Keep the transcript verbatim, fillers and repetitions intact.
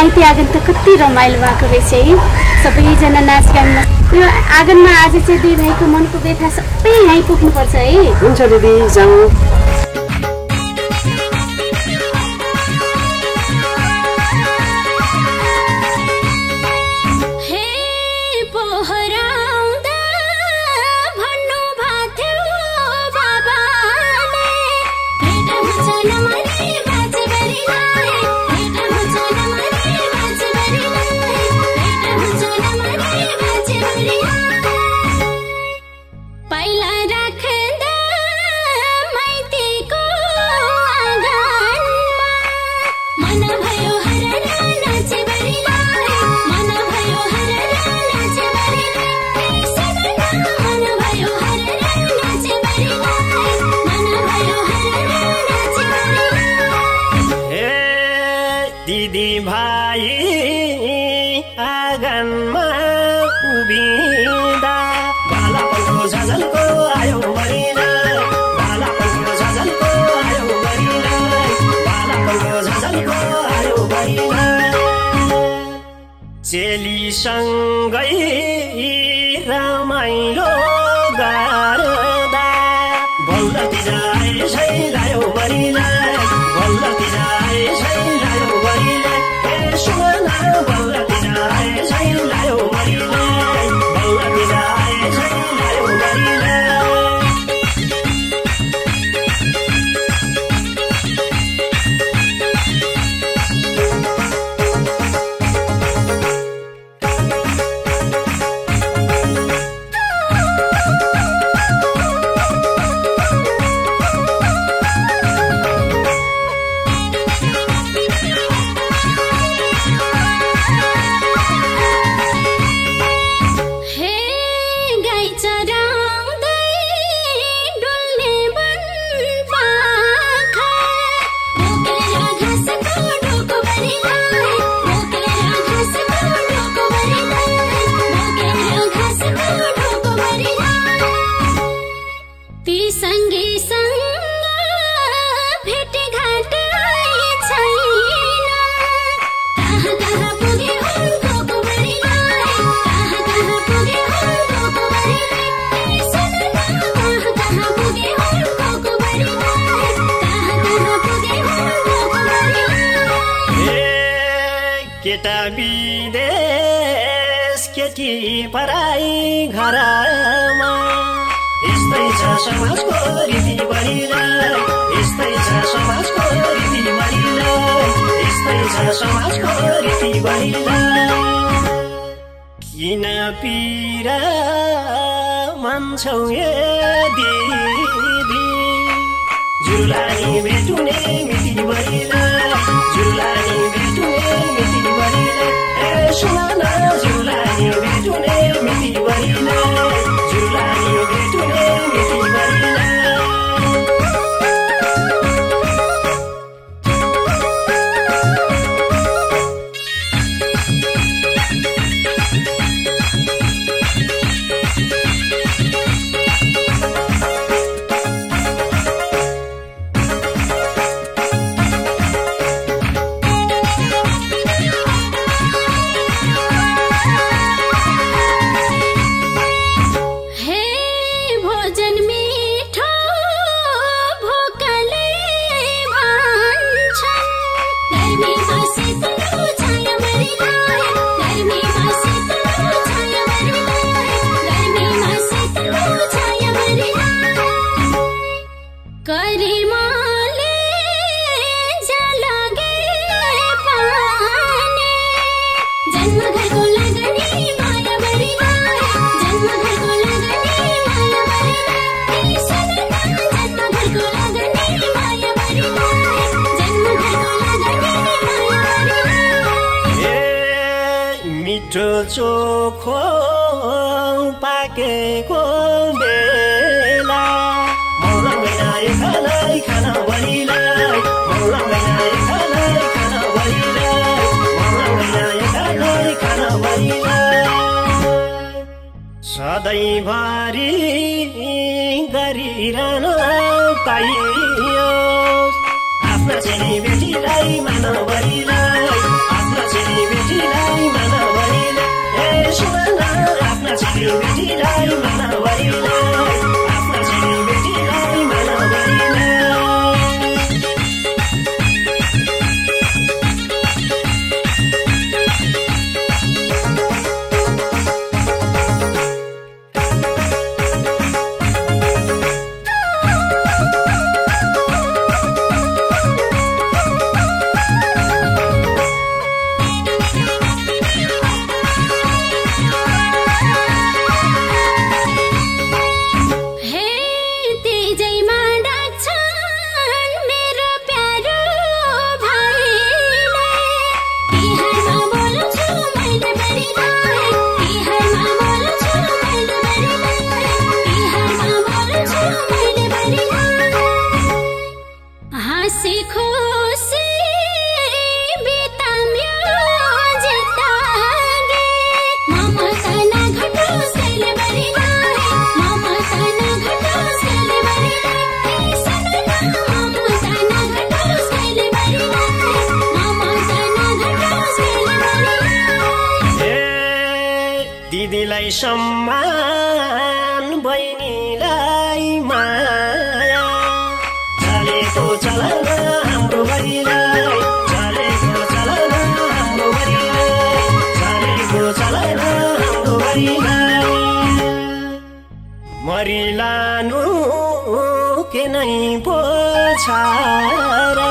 माइती आँगन त कति रमाइलो भएको रहेछ है। सबैजना नाच गानमा यो आँगनमा आज चाहिँ दुई भाइको मनको व्यथा सबै यहीँ पुग्नुपर्छ है। हुन्छ दिदी जाउँ। दिदी भाइ आँगनमा उभिँदा बालापनको झझल्को आयो मरिना, बालापनको झझल्को आयो मरिना, बालापनको झझल्को आयो मरिना। चेलीसँगै रमाइलो गर्दा बल्लतिर आएछै लायो मरिना, बल्लतिर आएछै लायो मरिना। ए सुमना बल्लतिर आएछै लायो मरिना, बल्लतिर आएछै लायो मरिना। केटा विदेश केटी पराई घरमा यस्तै छ समाजको रीति बनिला, यस्तै छ समाजको रीति बनिला, यस्तै छ समाजको रीति बनिला। किन पिरा मान्छौ ए दिदी जुलानी भेटुने मिति बनिला, जुलानी भेटुने मिति बनिला। ए सुनाना जुलानी भेटुने मिति बनिला, जुलानी भेटुने मिति बनिला। चोखो पाकेको बेला मौला मैनाए खानाई खाना बनिलाई, मौला मैनाए खानाई खाना बनिलाई, मौला मैनाए खानाई खाना बनिलाई। सधैँभरि गरिरहन पाइयोस् आफ्ना चेली बेटीलाई मान बनिलाई, आफ्ना चेली बेटीलाई मनवरीलाई ए सुन न आफ्ना छोरी बेटीलाई मनवरीलाई आफ्ना छोरी बेटीलाई मनवरीलाई दिदीलाई सम्मान बहिनीलाई माया चलेको चलन हाम्रो बहिनीलाई चलेको चलन हाम्रो बहिनीलाई चलेको चलन हाम्रो बहिनीलाई मरिलानु के नै पोछार